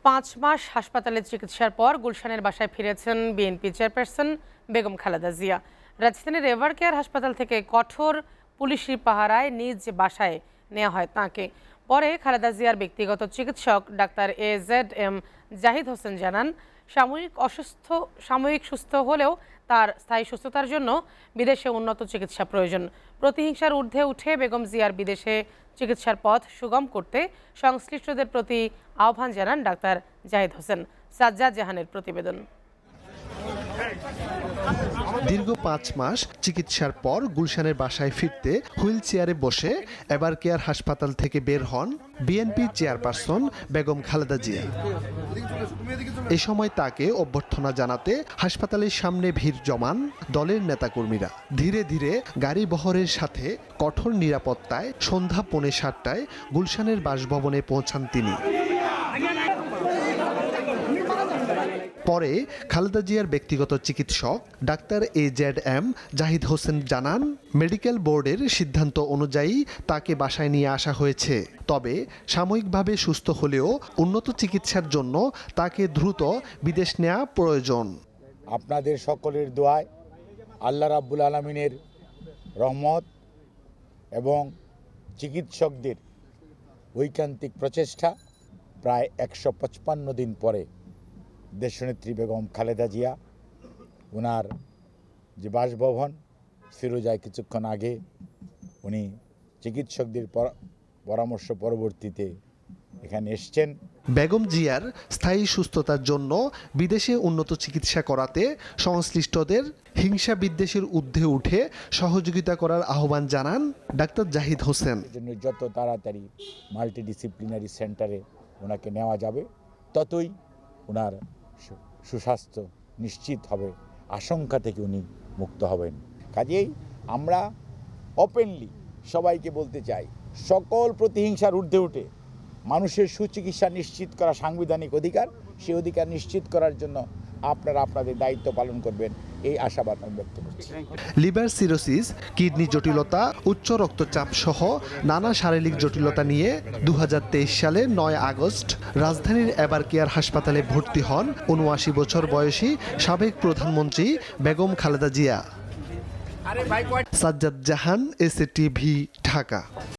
5 মাস হাসপাতালে চিকিৎসার পর গুলশানের বাসায় ফিরেছেন বিএনপি চেয়ারপারসন বেগম খালেদা জিয়া। রাজধানীর এভার কেয়ার হাসপাতাল থেকে কঠোর পুলিশি পাহারায় নিজ বাসায় নেওয়া হয় তাঁকে। পরে খালেদা জিয়ার ব্যক্তিগত চিকিৎসক ডাক্তার AZM জাহিদ হোসেন জানান, সাময়িক সুস্থ হলেও তার স্থায়ী সুস্থতার জন্য বিদেশে উন্নত চিকিৎসা প্রয়োজন। প্রতিহিংসার ঊর্ধ্বে উঠে বেগম জিয়ার বিদেশে চিকিৎসার পথ সুগম করতে সংশ্লিষ্টদের প্রতি আহ্বান জানান ডাক্তার জাহিদ হোসেন। সাজ্জাদ জাহানের প্রতিবেদন। দীর্ঘ 5 মাস চিকিৎসার পর গুলশানের বাসায় ফিরতে হুইল চেয়ারে বসে এভার কেয়ার হাসপাতাল থেকে বের হন বিএনপি চেয়ারপারসন বেগম খালেদা জিয়া। এ সময় তাকে অভ্যর্থনা জানাতে হাসপাতালের সামনে ভিড় জমান দলের নেতাকর্মীরা। ধীরে ধীরে গাড়ি বহরের সাথে কঠোর নিরাপত্তায় সন্ধ্যা 7:45 গুলশানের বাসভবনে পৌঁছান তিনি। পরে খালেদা জিয়ার ব্যক্তিগত চিকিৎসক ডাক্তার AZM জাহিদ হোসেন জানান, মেডিকেল বোর্ডের সিদ্ধান্ত অনুযায়ী তাকে বাসায় নিয়ে আসা হয়েছে। তবে সাময়িকভাবে সুস্থ হলেও উন্নত চিকিৎসার জন্য তাকে দ্রুত বিদেশ নেওয়া প্রয়োজন। আপনাদের সকলের দোয়ায়, আল্লাহ রাব্বুল আলামিনের রহমত এবং চিকিৎসকদের ঐকান্তিক প্রচেষ্টা প্রায় 155 দিন পরে দেশনেত্রী বেগম খালেদা জিয়া ওনার যে বাসভবন ফিরোজায় কিছুক্ষণ আগে উনি চিকিৎসকদের পরামর্শ পরবর্তীতে এখানে এসছেন। বেগম জিয়ার স্থায়ী সুস্থতার জন্য বিদেশে উন্নত চিকিৎসা করাতে সংশ্লিষ্টদের হিংসা বিদ্বেষের ঊর্ধ্বে উঠে সহযোগিতা করার আহ্বান জানান ডাক্তার জাহিদ হোসেন। যত তাড়াতাড়ি মাল্টিডিসিপ্লিনারি সেন্টারে ওনাকে নেওয়া যাবে ততই ওনার সুস্বাস্থ্য নিশ্চিত হবে, আশঙ্কা থেকে উনি মুক্ত হবেন। কাজেই আমরা ওপেনলি সবাইকে বলতে চাই, সকল প্রতিহিংসার ঊর্ধ্বে উঠে মানুষের সুচিকিৎসা নিশ্চিত করা সাংবিধানিক অধিকার, সেই অধিকার নিশ্চিত করার জন্য আপনারা আপনাদের দায়িত্ব পালন করবেন, এই আশাবাদ আমি ব্যক্ত করছি। লিভার সিরোসিস, কিডনি জটিলতা, উচ্চ রক্তচাপ সহ নানা শারীরিক জটিলতা নিয়ে 2023 সালে 9 আগস্ট রাজধানীর এভার কেয়ার হাসপাতালে ভর্তি হন 79 বছর বয়সী সাবেক প্রধানমন্ত্রী বেগম খালেদা জিয়া। সাজ্জাদ জাহান, SATV, ঢাকা।